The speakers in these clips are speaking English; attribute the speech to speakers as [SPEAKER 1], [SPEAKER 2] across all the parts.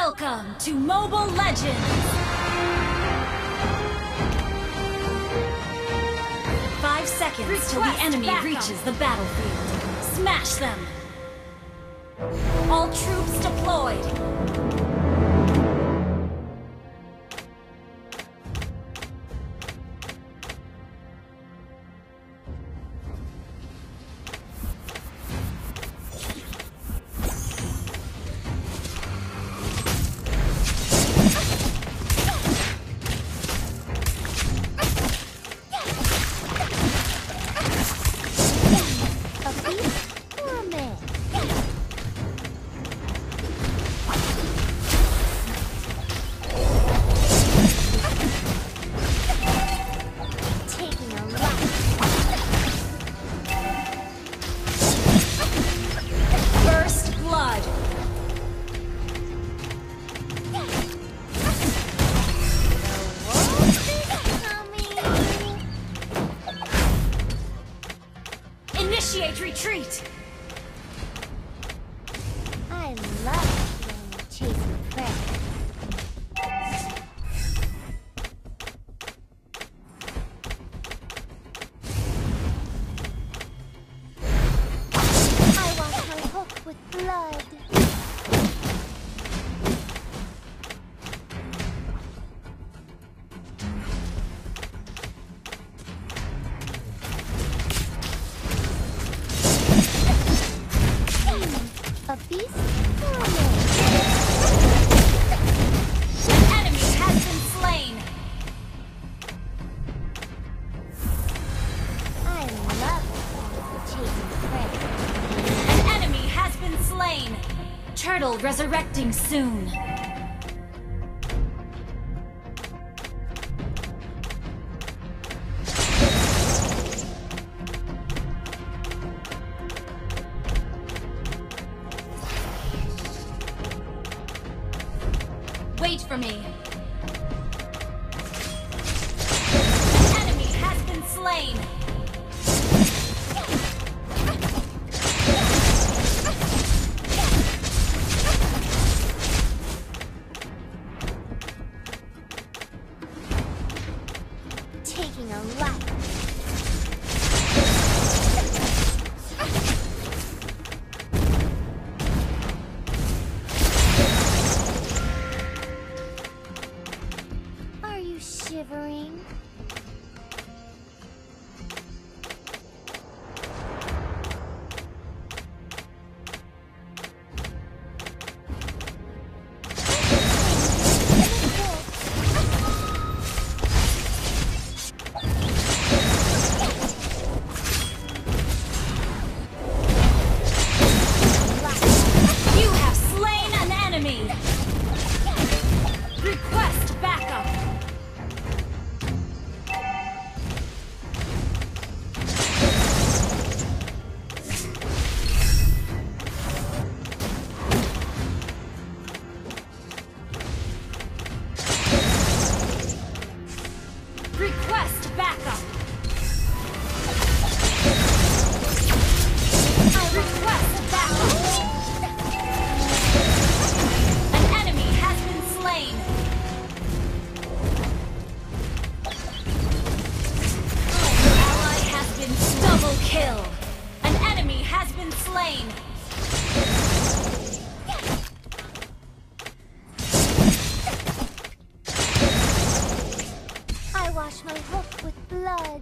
[SPEAKER 1] Welcome to Mobile Legends! 5 seconds till the enemy reaches the battlefield. Smash them! All troops deployed! Initiate retreat!
[SPEAKER 2] I love chasing prey. I wash my hook with blood. A beast?
[SPEAKER 1] An enemy has been slain!
[SPEAKER 2] I love chasing prey.
[SPEAKER 1] An enemy has been slain! Turtle resurrecting soon. Wait for me. An enemy has been slain.
[SPEAKER 2] Taking a lap. Are you shivering?
[SPEAKER 1] You have slain an enemy. Request backup. Request backup. I request backup. An enemy has been slain. An ally has been double kill. An enemy has been slain.
[SPEAKER 2] I wash my hook with blood.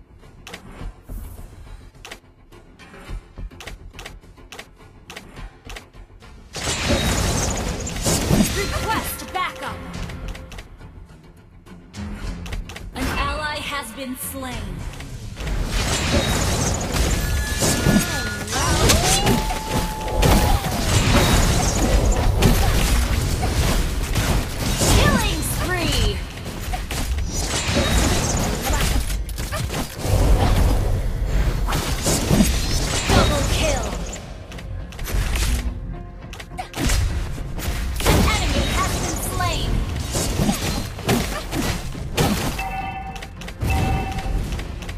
[SPEAKER 1] Request backup. An ally has been slain. Killing spree. Double kill. An enemy has been slain.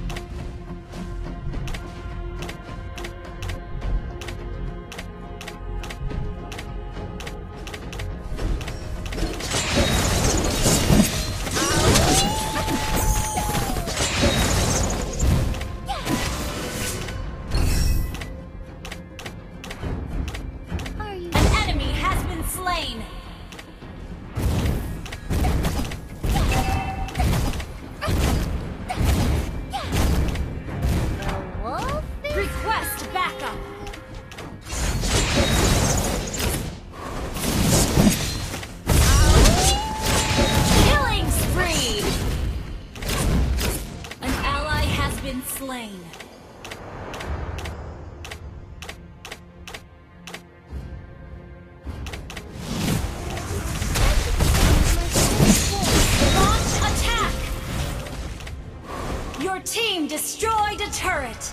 [SPEAKER 1] slain.
[SPEAKER 2] The wolf is
[SPEAKER 1] Request backup. Killing spree. An ally has been slain. Launch attack. Your team destroyed a turret.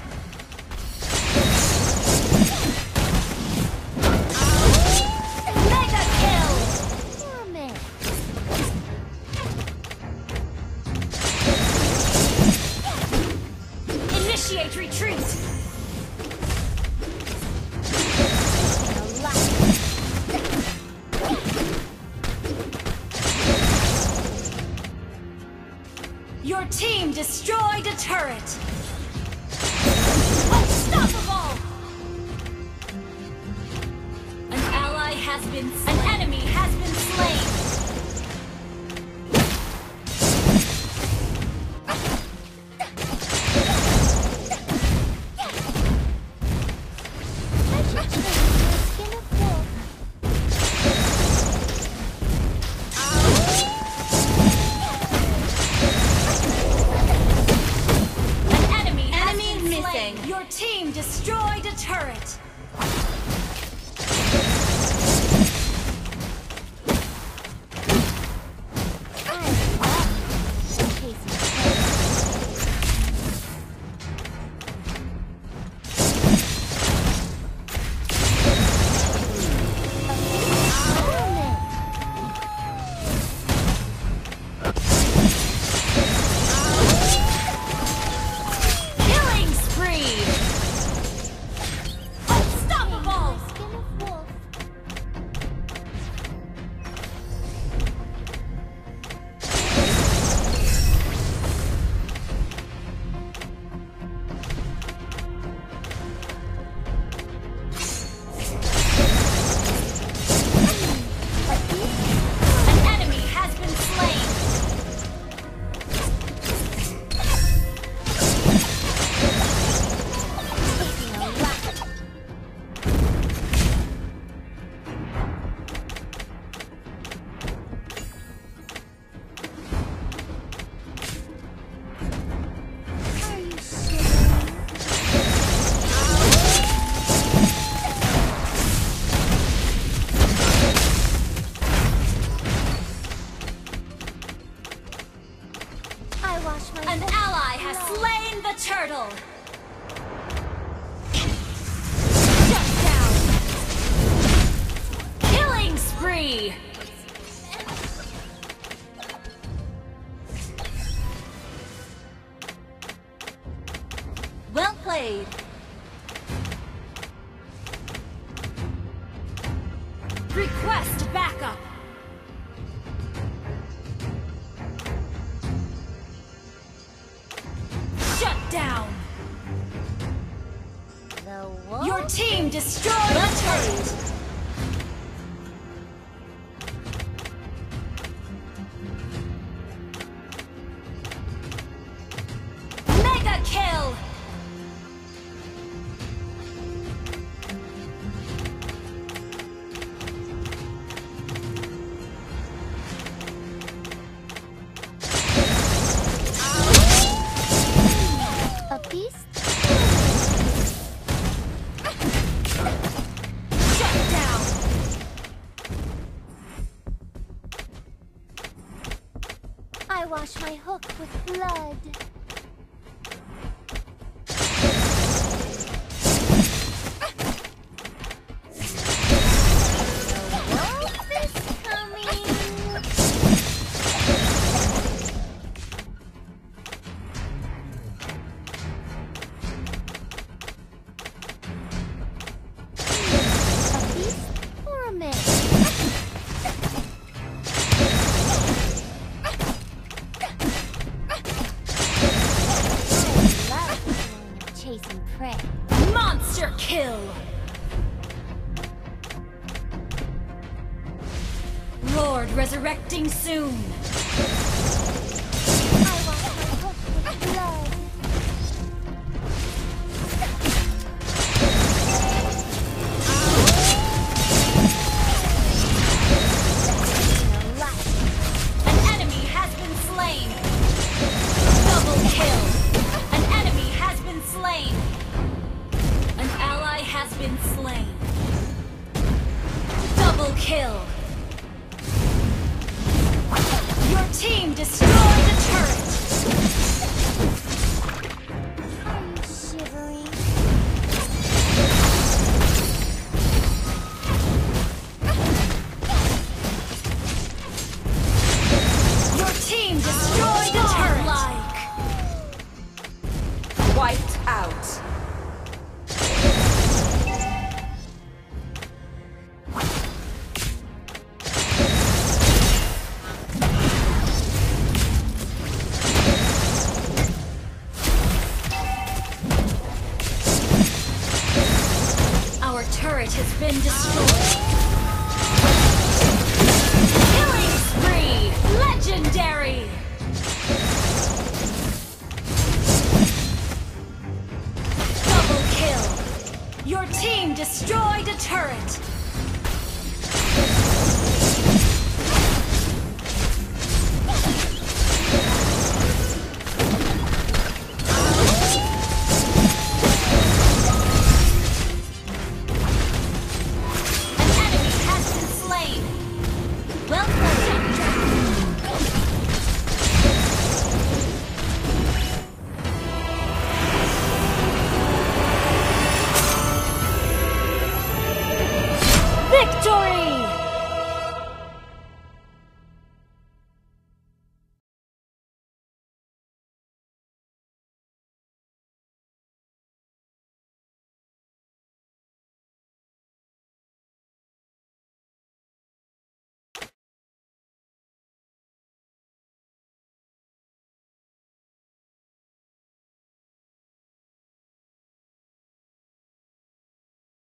[SPEAKER 1] Mega kill.
[SPEAKER 2] damn it.
[SPEAKER 1] Initiate retreat.
[SPEAKER 2] Taking a life.
[SPEAKER 1] Your team destroyed a turret. Unstoppable. An ally has been slain. An enemy has been slain.
[SPEAKER 2] I should change my skin of wolf.
[SPEAKER 1] An enemy has
[SPEAKER 3] Enemy
[SPEAKER 1] been
[SPEAKER 3] missing.
[SPEAKER 1] slain. Your team destroyed a turret.
[SPEAKER 2] I love chasing prey.
[SPEAKER 1] Killing spree. Unstoppable.
[SPEAKER 2] Skin of wolf.
[SPEAKER 1] An enemy has been slain.
[SPEAKER 2] Taking a life. Are you shivering? I wash my
[SPEAKER 1] An
[SPEAKER 2] wolf
[SPEAKER 1] ally has
[SPEAKER 2] with blood.
[SPEAKER 1] slain the turtle. Shut down. Killing spree.
[SPEAKER 3] Well played.
[SPEAKER 1] Request backup. Shut down.
[SPEAKER 2] The wolf.
[SPEAKER 1] Your team destroyed a turret. Mega kill.
[SPEAKER 2] A beast.
[SPEAKER 1] Shut down.
[SPEAKER 2] I wash my hook with blood. The wolf is coming. A beast or a man?
[SPEAKER 1] Lord resurrecting soon.
[SPEAKER 2] I wash my hook with blood.
[SPEAKER 1] An enemy has been slain. Double kill. An enemy has been slain. An ally has been slain. Double kill. Your team destroyed the turret.
[SPEAKER 2] Are you shivering?
[SPEAKER 1] Your team destroyed the turret.
[SPEAKER 3] Wiped out.
[SPEAKER 1] Our turret has been destroyed. Killing spree! Legendary! Double kill! Your team destroyed a turret!